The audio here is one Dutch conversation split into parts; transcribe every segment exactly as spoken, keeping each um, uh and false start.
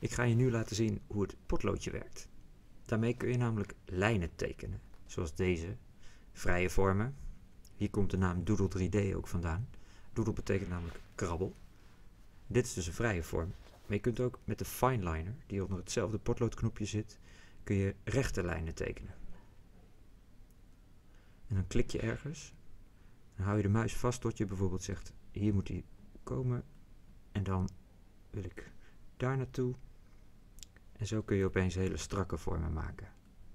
Ik ga je nu laten zien hoe het potloodje werkt. Daarmee kun je namelijk lijnen tekenen, zoals deze, vrije vormen. Hier komt de naam Doodle drie D ook vandaan. Doodle betekent namelijk krabbel. Dit is dus een vrije vorm. Maar je kunt ook met de fineliner, die onder hetzelfde potloodknopje zit, kun je rechte lijnen tekenen. En dan klik je ergens. Dan hou je de muis vast tot je bijvoorbeeld zegt, hier moet hij komen. En dan wil ik daar naartoe. En zo kun je opeens hele strakke vormen maken.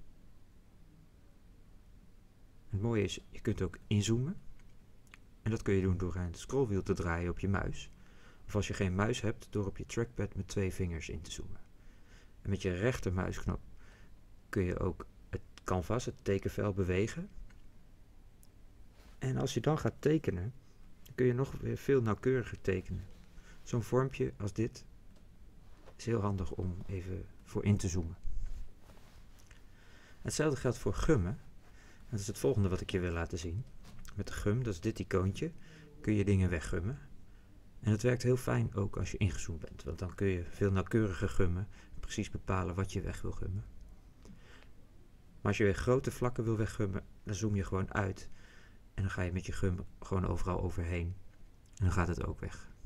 Het mooie is, je kunt ook inzoomen. En dat kun je doen door een scrollwiel te draaien op je muis. Of als je geen muis hebt, door op je trackpad met twee vingers in te zoomen. En met je rechtermuisknop kun je ook het canvas, het tekenvel, bewegen. En als je dan gaat tekenen, dan kun je nog weer veel nauwkeuriger tekenen. Zo'n vormpje als dit is heel handig om even voor in te zoomen. Hetzelfde geldt voor gummen. Dat is het volgende wat ik je wil laten zien. Met de gum, dat is dit icoontje, kun je dingen weggummen. En dat werkt heel fijn ook als je ingezoomd bent, want dan kun je veel nauwkeuriger gummen en precies bepalen wat je weg wil gummen. Maar als je weer grote vlakken wil weggummen, dan zoom je gewoon uit en dan ga je met je gum gewoon overal overheen en dan gaat het ook weg.